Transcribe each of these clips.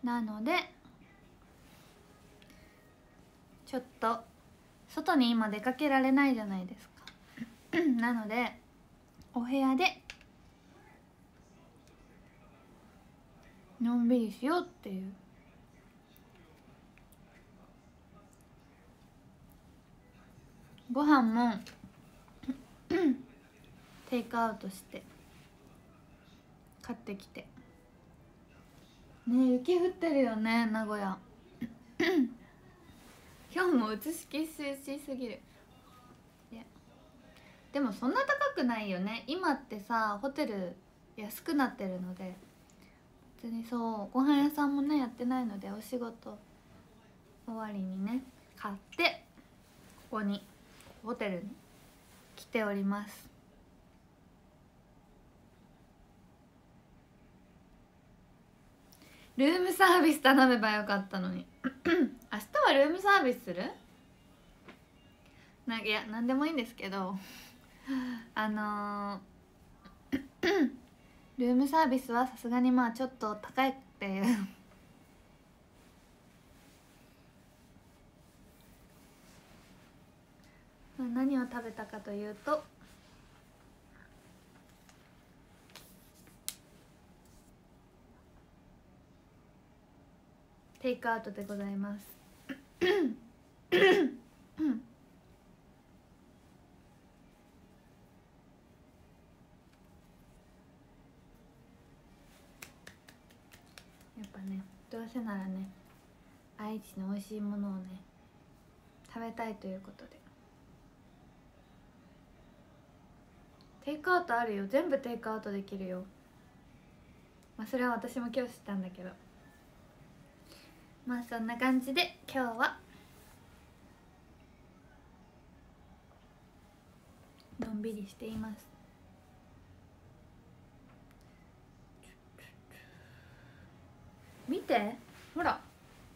なのでちょっと外に今出かけられないじゃないですかなのでお部屋でのんびりしようっていう。ご飯もテイクアウトして買ってきてね。雪降ってるよね名古屋今日も映しきしすぎる。でもそんな高くないよね今ってさ。ホテル安くなってるので別にそうご飯屋さんもねやってないので、お仕事終わりにね買ってここにホテルに来ております。ルームサービス頼めばよかったのに明日はルームサービスする？いや何でもいいんですけどルームサービスはさすがにまあちょっと高いっていう何を食べたかというとテイクアウトでございますやっぱねどうせならね愛知の美味しいものをね食べたいということでテイクアウトあるよ。全部テイクアウトできるよ。まあそれは私も今日知ったんだけど、まあそんな感じで今日はのんびりしています。見てほら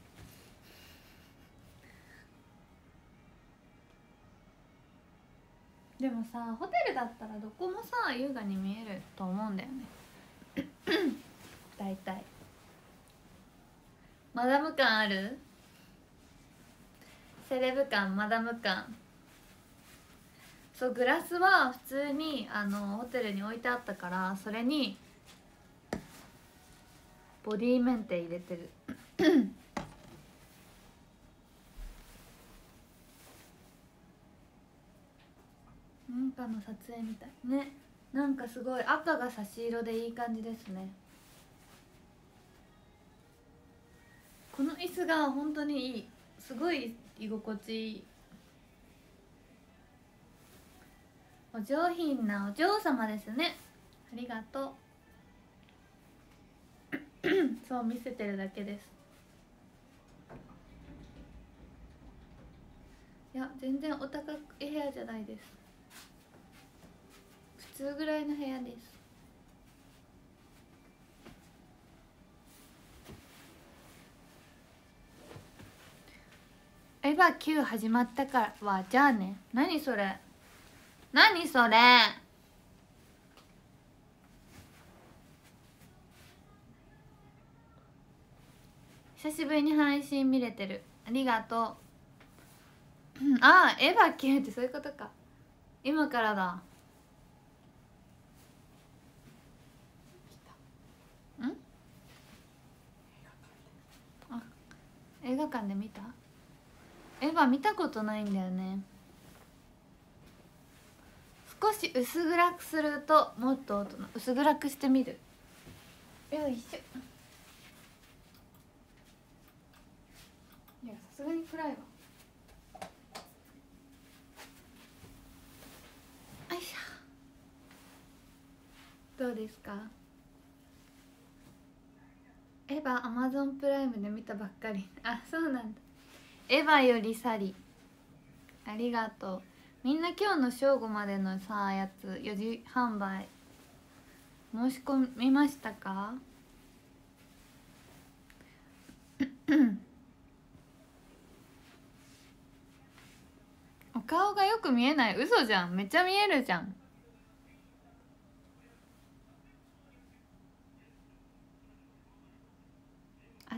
でもさホテルだったらどこもさ優雅に見えると思うんだよねだいたいマダム感ある？セレブ感マダム感。そうグラスは普通にホテルに置いてあったからそれにボディメンテ入れてるなんかの撮影みたいね。なんかすごい赤が差し色でいい感じですね。この椅子が本当にいい。すごい居心地いい。お上品なお嬢様ですね。ありがとうそう見せてるだけです。いや全然お高い部屋じゃないです。普通ぐらいの部屋です。エヴァ9始まったからはじゃあね。何それ何それ久しぶりに配信見れてる。ありがとうああエヴァ9ってそういうことか。今からだ。あ映画館で見た？エヴァ見たことないんだよね。少し薄暗くするともっと大人。薄暗くしてみる。よいしょ。いやさすがに暗いわ。よいしょ。どうですか？エヴァアマゾンプライムで見たばっかり。あそうなんだ。エヴァよりサリありがとう。みんな今日の正午までのさやつ4時販売申し込みましたか？お顔がよく見えない。嘘じゃん。めっちゃ見えるじゃん。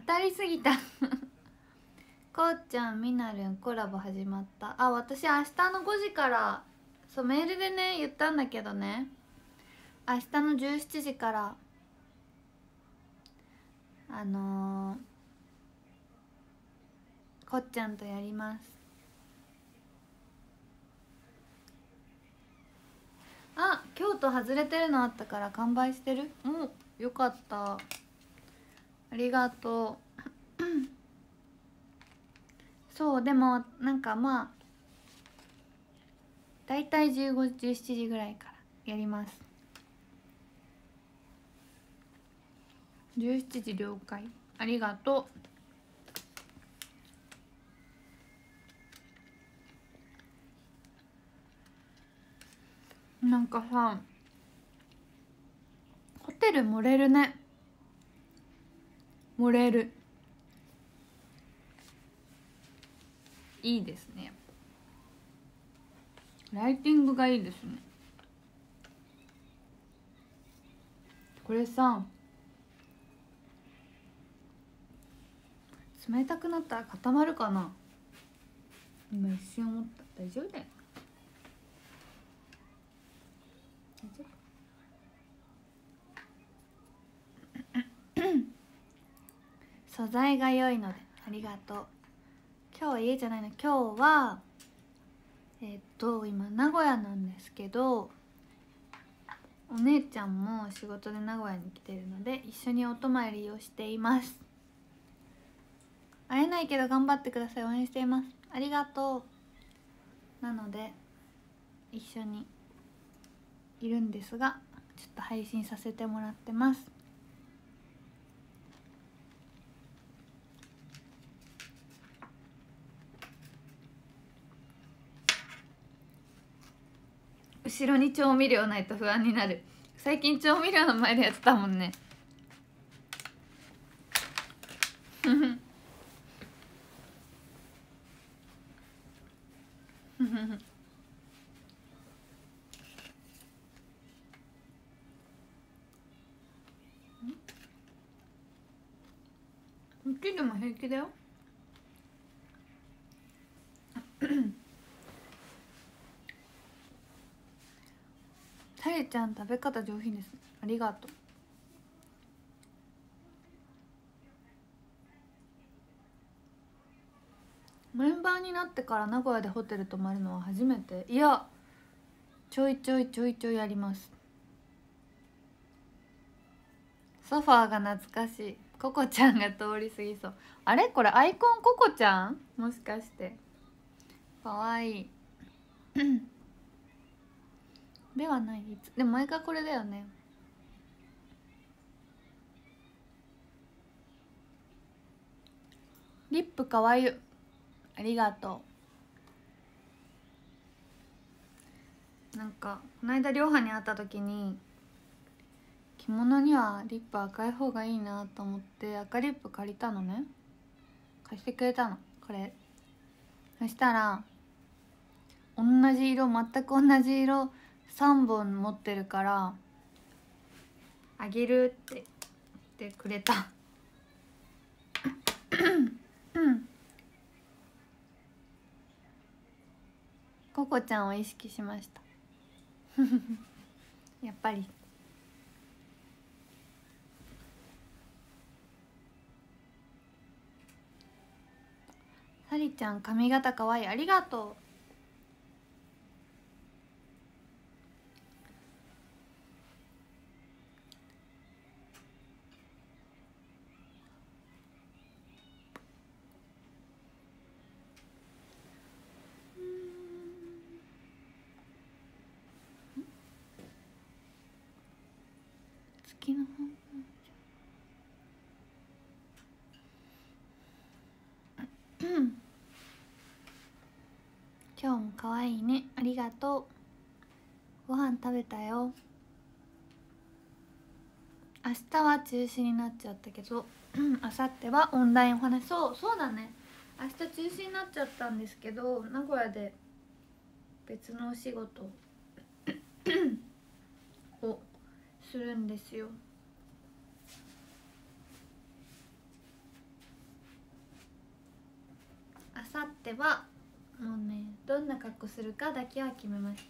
当たりすぎたこうちゃんみなるんコラボ始まった。あ、私明日の5時から、そうメールでね言ったんだけどね、明日の17時からこっちゃんとやります。あ、京都外れてるのあったから完売してる。もうよかった、ありがとうそうでもなんかまあだいたい15、17時ぐらいからやります。17時了解、ありがとう。なんかさ、ホテル盛れるね、盛れる、いいですね。ライティングがいいですね。これさ、冷たくなったら固まるかな、今一瞬思った。大丈夫だよ、大丈夫素材が良いのでありがとう。今日は家じゃないの、今日は今名古屋なんですけど、お姉ちゃんも仕事で名古屋に来てるので一緒にお泊まりをしています。会えないけど頑張ってください、応援しています。ありがとう。なので一緒にいるんですが、ちょっと配信させてもらってます。後ろに調味料ないと不安になる。最近調味料の前でやってたもんねこっちでも平気だよタレちゃん食べ方上品ですね、ありがとう。メンバーになってから名古屋でホテル泊まるのは初めて。いや、ちょいちょいあります。ソファーが懐かしい。ココちゃんが通り過ぎそう。あれこれアイコンココちゃん、もしかして。かわいいではない、でも毎回これだよね。リップかわいい、ありがとう。なんかこの間りょうはに会った時に、着物にはリップ赤い方がいいなと思って赤リップ借りたのね、貸してくれたのこれ。そしたら同じ色、全く同じ色3本持ってるからあげるって言ってくれたココちゃんを意識しましたやっぱり。サリちゃん髪型かわいい、ありがとう。月の本今日も可愛いね、ありがとう。ご飯食べたよ。明日は中止になっちゃったけど明後日はオンラインお話。そうだね、明日中止になっちゃったんですけど、名古屋で別のお仕事をするんですよ。 てはもうね、どんな格好するかだけは決めました。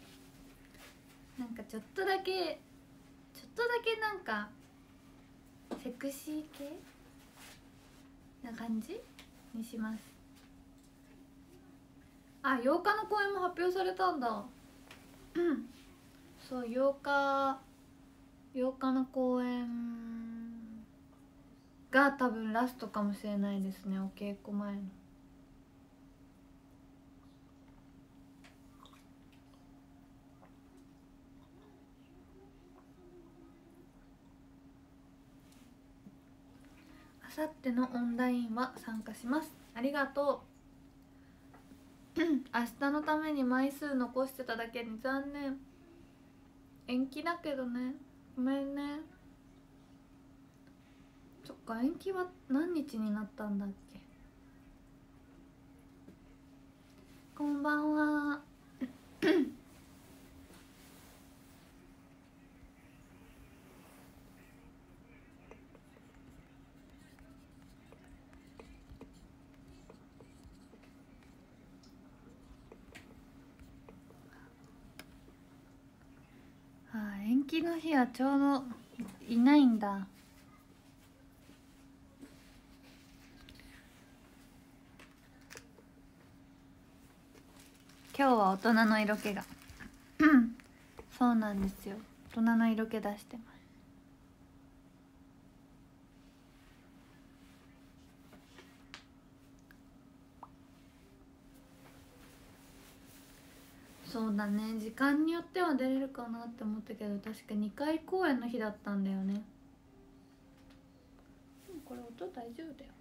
なんかちょっとだけなんかセクシー系な感じにします。あ、8日の公演も発表されたんだ。そう、8日の公演が多分ラストかもしれないですね、お稽古前の。あさってのオンラインは参加します。ありがとう。明日のために枚数残してただけに残念。延期だけどね、ごめんね。そっか、延期は何日になったんだっけ。こんばんは。延期の日はちょうどいないんだ。今日は大人の色気がそうなんですよ、大人の色気出してます。そうだね、時間によっては出れるかなって思ったけど、確か2回公演の日だったんだよね。これ音大丈夫だよ。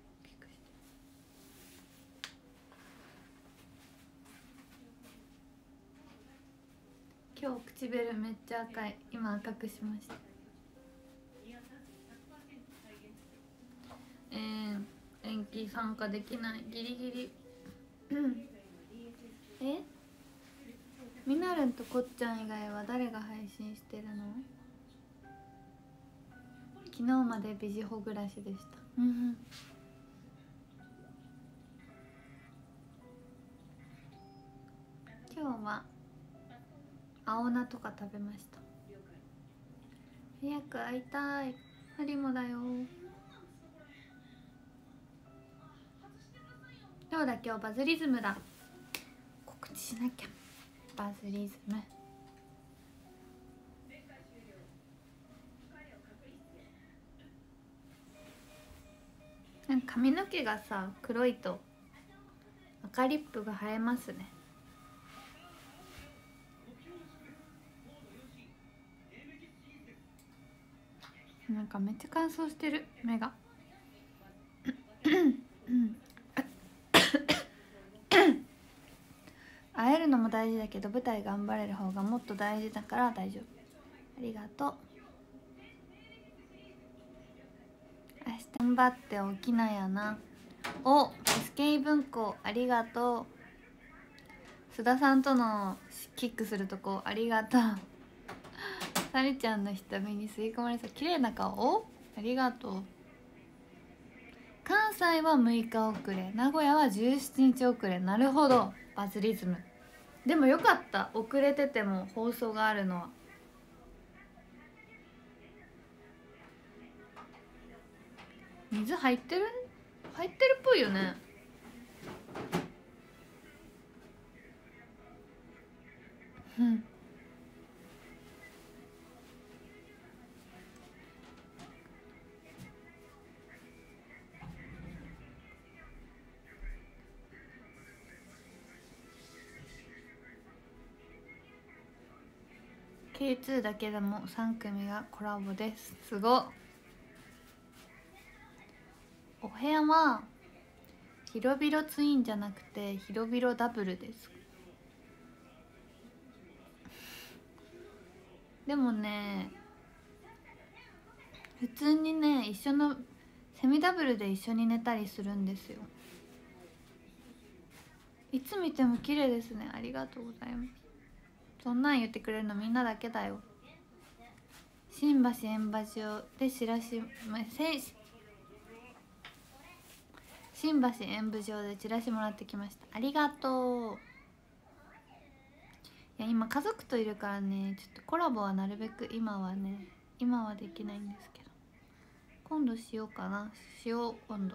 今日唇めっちゃ赤い。今赤くしました。延期参加できない、ギリギリえ、みなるんとこっちゃん以外は誰が配信してるの？昨日までビジホ暮らしでした。今日は青菜とか食べました。早く会いたい。ハリもだよ。どうだ、今日バズリズムだ。告知しなきゃ。バズリズム。なんか髪の毛がさ黒いと赤リップが映えますね。なんかめっちゃ乾燥してる目が会えるのも大事だけど、舞台頑張れる方がもっと大事だから大丈夫。ありがとう。明日頑張って起きなやな。お、SK 文庫ありがとう。須田さんとのキックするとこありがとう。さりちゃんの瞳に吸い込まれた綺麗な顔ありがとう。関西は6日遅れ、名古屋は17日遅れ。なるほど、バズリズム。でもよかった、遅れてても放送があるのは。水入ってるっぽいよね。K2 だけでも3組がコラボです。すごっ。お部屋は広々ツインじゃなくて広々ダブルです。でもね、普通にね、一緒のセミダブルで一緒に寝たりするんですよ。いつ見ても綺麗ですね。ありがとうございます。そんなん言ってくれるのみんなだけだよ。新橋円橋で新橋演舞場でチラシもらってきました。ありがとう。いや今家族といるからね、ちょっとコラボはなるべく今はできないんですけど、今度しようかな。しよう今度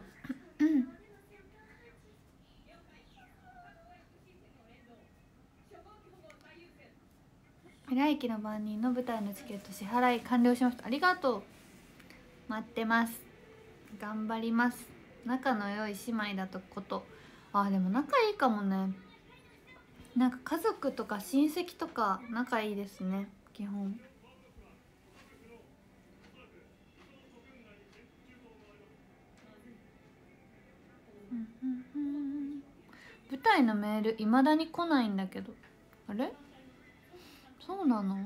来期の番人の舞台のチケット支払い完了しました。ありがとう。待ってます。頑張ります。仲の良い姉妹だとこと、あでも仲いいかもね。なんか家族とか親戚とか仲いいですね、基本。舞台のメールいまだに来ないんだけど、あれそうなの？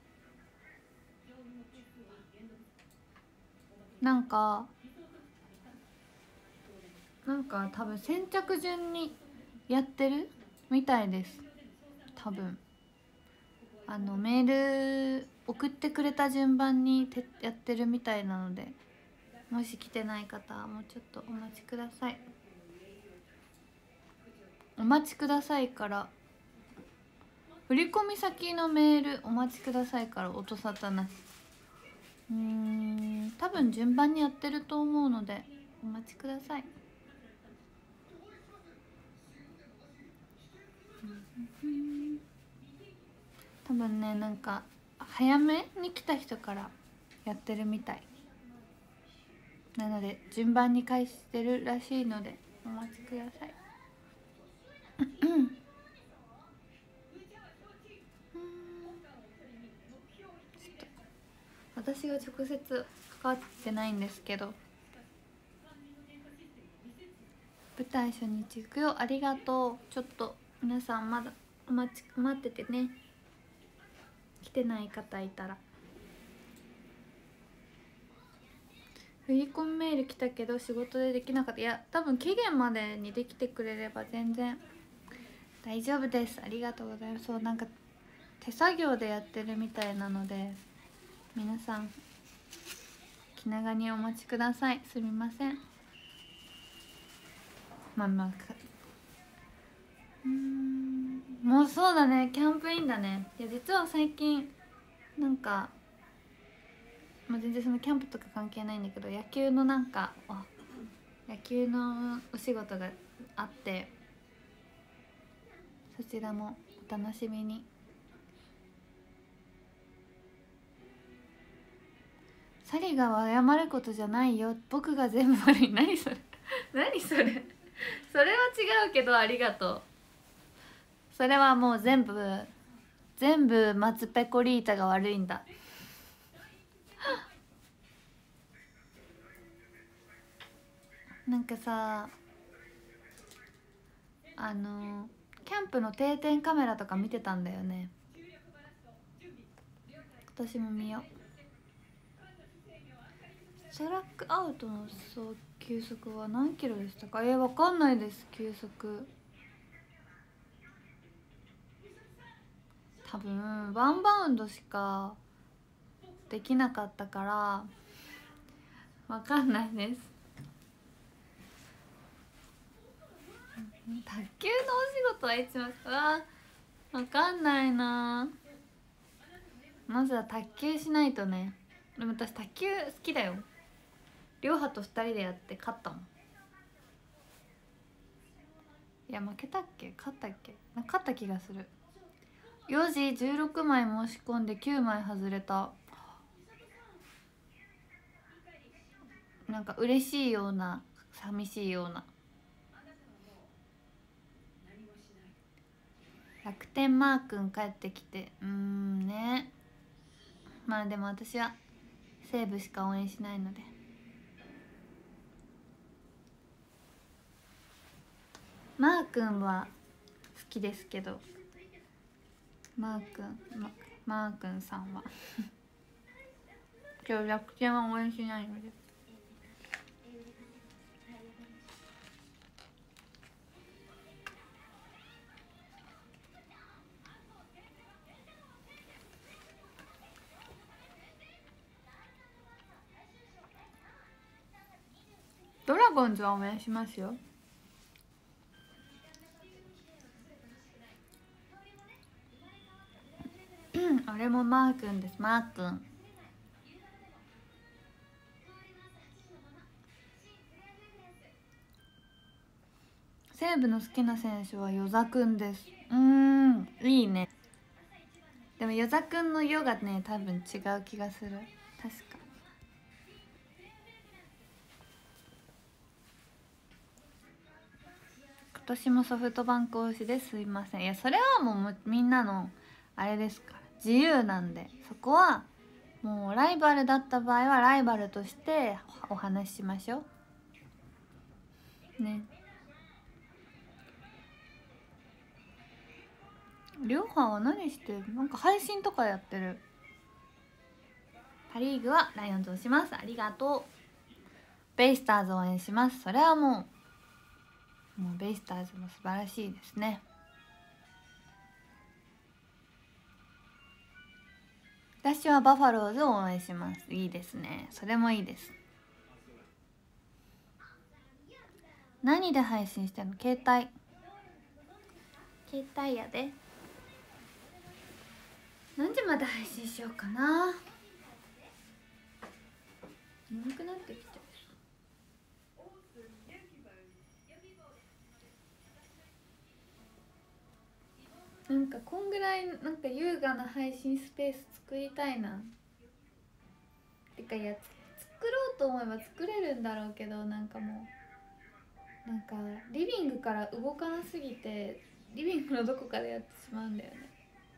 なんか多分先着順にやってるみたいです。多分メール送ってくれた順番にやってるみたいなので、もし来てない方はもうちょっとお待ちください。お待ちくださいから振込先のメールお待ちくださいから音沙汰なし。多分順番にやってると思うのでお待ちください。多分ね、なんか早めに来た人からやってるみたいなので順番に返してるらしいのでお待ちください私が直接関わってないんですけど、舞台初日行くよ。ありがとう。ちょっと皆さんまだ待っててね。来てない方いたら。振り込みメール来たけど仕事でできなかった。いや多分期限までにできてくれれば全然大丈夫です。ありがとうございます。そうなんか手作業でやってるみたいなので皆さん気長にお待ちください。すみません。もうそうだね、キャンプインだね。いや実は最近なんか、全然そのキャンプとか関係ないんだけど、野球のお仕事があって、そちらもお楽しみに。サリが謝ることじゃないよ、僕が全部悪い。何それ何それそれは違うけどありがとう。それはもう全部松ペコリータが悪いんだなんかさ、キャンプの定点カメラとか見てたんだよね。今年も見よう。ストラックアウトの球速は何キロでしたか？わかんないです。球速多分ワンバウンドしかできなかったからわかんないです。卓球のお仕事はいつもわかんないな。まずは卓球しないとね。でも私卓球好きだよ。りょうはと2人でやって勝ったもん。いや負けたっけ勝ったっけ、勝った気がする。4時16枚申し込んで9枚外れた。なんか嬉しいような寂しいような。楽天マー君帰ってきてね。まあでも私は西武しか応援しないので。マー君は好きですけど、マー君さんは今日楽天は応援しないので。ドラゴンズは応援しますよ。 れもマー君です。マー君。西武の好きな選手は與座くんです。いいね。でも与座くんの「与」がね多分違う気がする。確か今年もソフトバンク推しですいません。いやそれはもうみんなのあれですから、自由なんで、そこはもうライバルだった場合はライバルとしてお話ししましょうね。りょうはは何してる？なんか配信とかやってる。パ・リーグはライオンズをします。ありがとう。ベイスターズを応援します。それはもうベイスターズも素晴らしいですね。私はバファローズを応援します。いいですね。それもいいです。何で配信してんの？携帯やで。何時まで配信しようかな。眠くなってきちゃう。なんかこんぐらいなんか優雅な配信スペース作りたいな。てか、いや作ろうと思えば作れるんだろうけど、なんかもうなんかリビングから動かなすぎてリビングのどこかでやってしまうんだよね。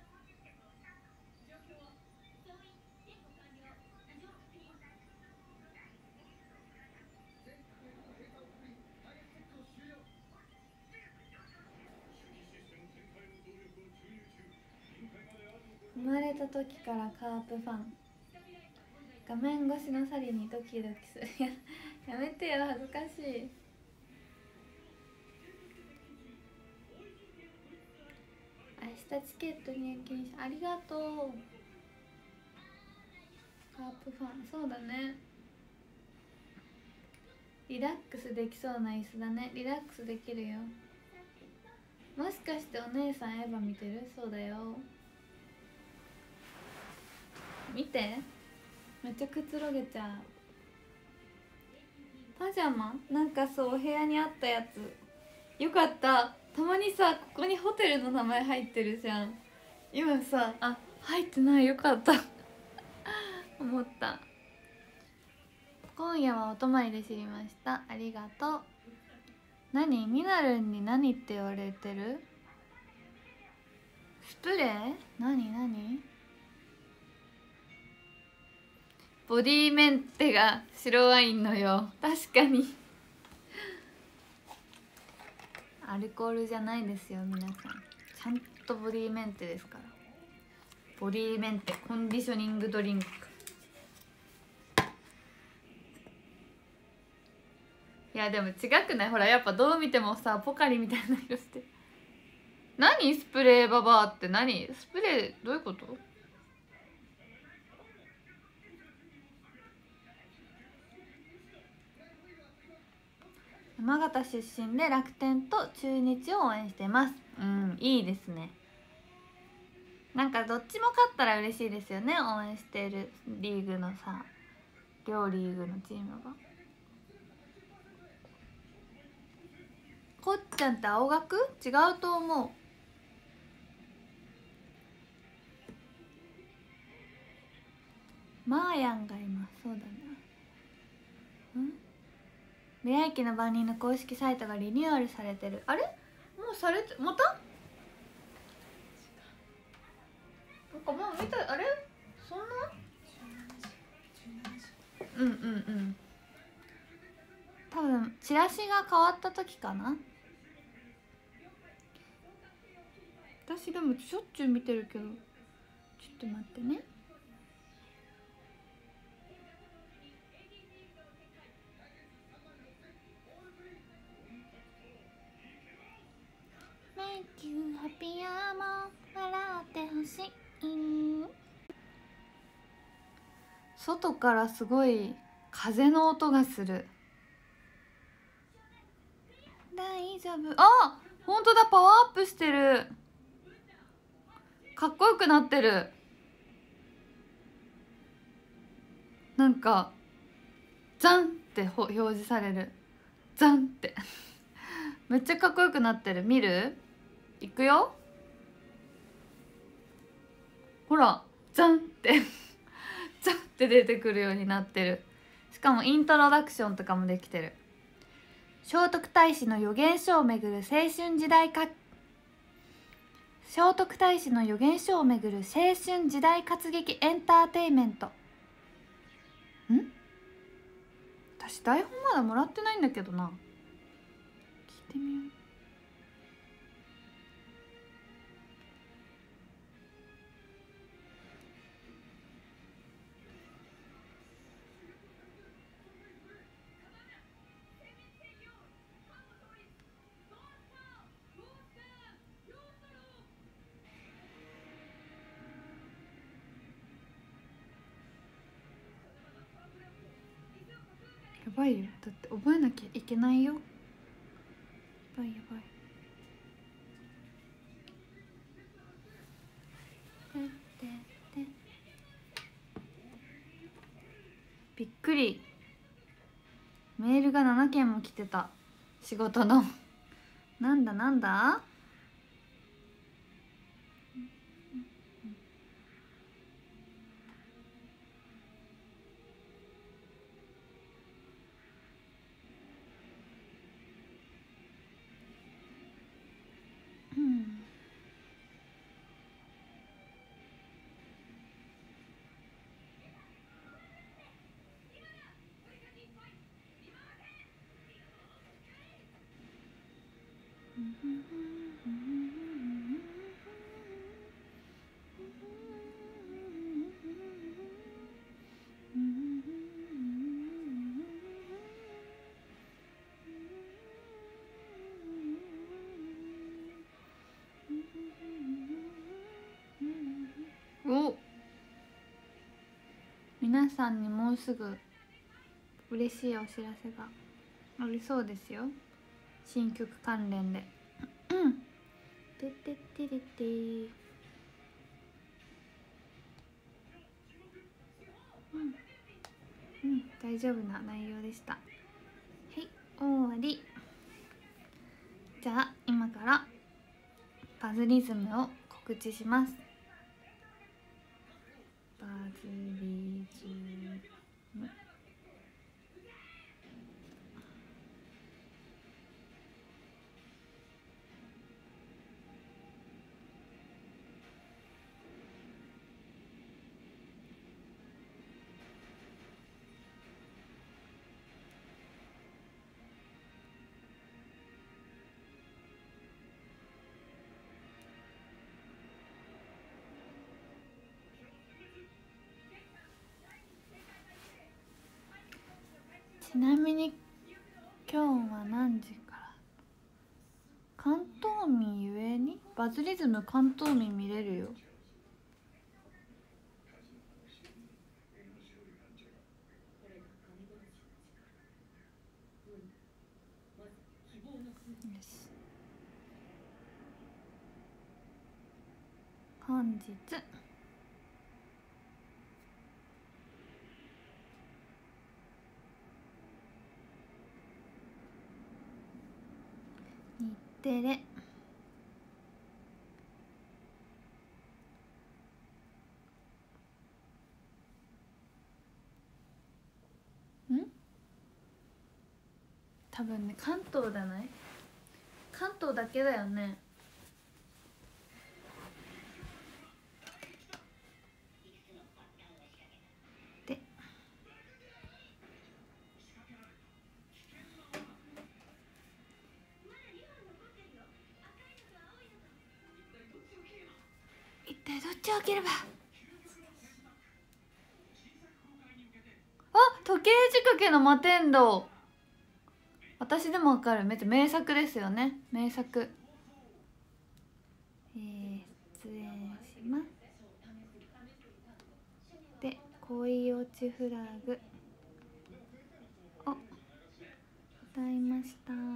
生まれた時からカープファン。画面越しのサリにドキドキする。やめてよ、恥ずかしい。明日チケット入金しありがとう。カープファン、そうだね。リラックスできそうな椅子だね。リラックスできるよ。もしかしてお姉さんエヴァ見てる？そうだよ。見て、めっちゃくつろげちゃう。パジャマなんかそう、お部屋にあったやつよかった。たまにさここにホテルの名前入ってるじゃん。今さ、あ、入ってない、よかった思った。今夜はお泊まりで知りました。ありがとう。何？ミナルンに何って言われてる？スプレー？何？ボディメンテが白ワインのよ。確かにアルコールじゃないですよ皆さん。ちゃんとボディメンテですから。ボディメンテコンディショニングドリンク。いやでも違くない？ほらやっぱどう見てもさポカリみたいな色して。何スプレーババアって何？スプレーどういうこと？山形出身で楽天と中日を応援しています。いいですね。なんかどっちも勝ったら嬉しいですよね。応援しているリーグのさ、両リーグのチームが。こっちゃんって青学？違うと思う。マーヤンがいます。そうだな。宮駅の番人の公式サイトがリニューアルされてる。あれ？もうされて、また？なんかもう見た、あれ？そんな？多分チラシが変わった時かな。私でもしょっちゅう見てるけど、ちょっと待ってね。Make you happier も笑ってほしい。外からすごい風の音がする。大丈夫。あ、ほんとだ、パワーアップしてる。かっこよくなってる。 なんかザンって表示される。ザンってめっちゃかっこよくなってる。見る？いくよ。ほらザンってザンって出てくるようになってる。しかもイントロダクションとかもできてる。聖徳太子の預言書をめぐる青春時代か聖徳太子の預言書をめぐる青春時代活劇エンターテイメント。私台本まだもらってないんだけどな。聞いてみよう。やばいよ、だって覚えなきゃいけないよ。やばいやばい。びっくり。メールが7件も来てた。仕事のなんだなんだ。お、皆さんにもうすぐ嬉しいお知らせがありそうですよ。新曲関連でてってってれてー。大丈夫な内容でした。はい、終わり。じゃあ今からバズリズムを告知します。バズリズム、ちなみに今日は何時から？関東民ゆえにバズリズム関東民見れるよ。よし、本日日テレ多分ね、関東じゃない？関東だけだよね。で一体どっちを開ければ。あ、時計仕掛けの摩天楼。私でもわかる。めっちゃ名作ですよね。名作。出演します。で、恋落ちフラグを歌いました。